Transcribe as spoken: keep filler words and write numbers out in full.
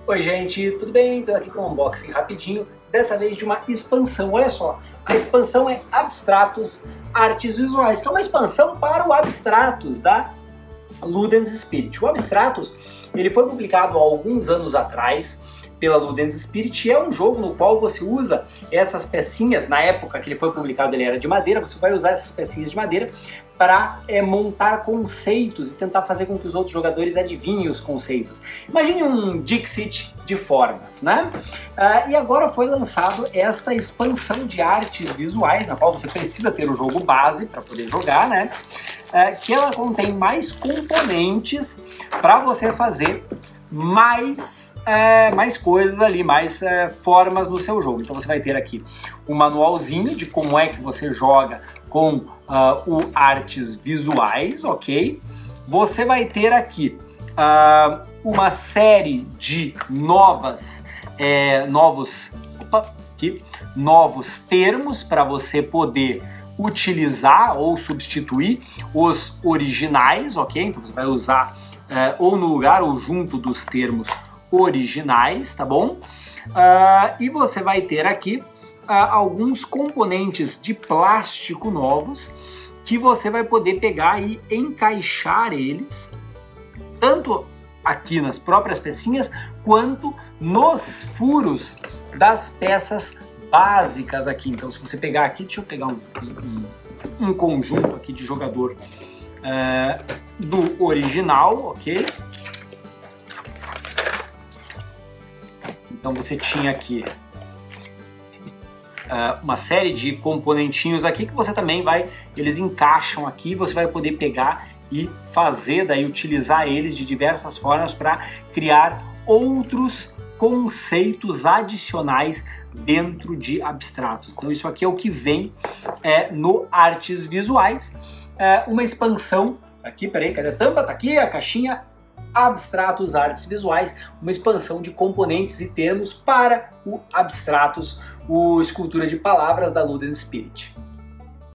Oi gente, tudo bem? Estou aqui com um unboxing rapidinho, dessa vez de uma expansão. Olha só, a expansão é Abstratos Artes Visuais, que é uma expansão para o Abstratos da Ludens Spirit. O Abstratos, ele foi publicado há alguns anos atrás pela Ludens Spirit e é um jogo no qual você usa essas pecinhas. Na época que ele foi publicado ele era de madeira, você vai usar essas pecinhas de madeira para é, montar conceitos e tentar fazer com que os outros jogadores adivinhem os conceitos. Imagine um Dixit de formas, né? Uh, e agora foi lançado esta expansão de artes visuais, na qual você precisa ter o jogo base para poder jogar, né? Uh, que ela contém mais componentes para você fazer mais, é, mais coisas ali, mais é, formas no seu jogo. Então você vai ter aqui um manualzinho de como é que você joga com uh, o artes visuais, ok? Você vai ter aqui uh, uma série de novas, é, novos, opa, aqui, novos termos para você poder utilizar ou substituir os originais, ok? Então você vai usar Uh, ou no lugar ou junto dos termos originais, tá bom? Uh, e você vai ter aqui uh, alguns componentes de plástico novos que você vai poder pegar e encaixar eles, tanto aqui nas próprias pecinhas, quanto nos furos das peças básicas aqui. Então se você pegar aqui, deixa eu pegar um, um, um conjunto aqui de jogador Uh, do original, ok? Então você tinha aqui uh, uma série de componentinhos aqui que você também vai, eles encaixam aqui, você vai poder pegar e fazer, daí utilizar eles de diversas formas para criar outros conceitos adicionais dentro de Abstratos. Então isso aqui é o que vem é, no Artes Visuais. É uma expansão, aqui, peraí, cadê a tampa? Tá aqui a caixinha, Abstratos Artes Visuais, uma expansão de componentes e termos para o Abstratos, o Escultura de Palavras da Ludens Spirit.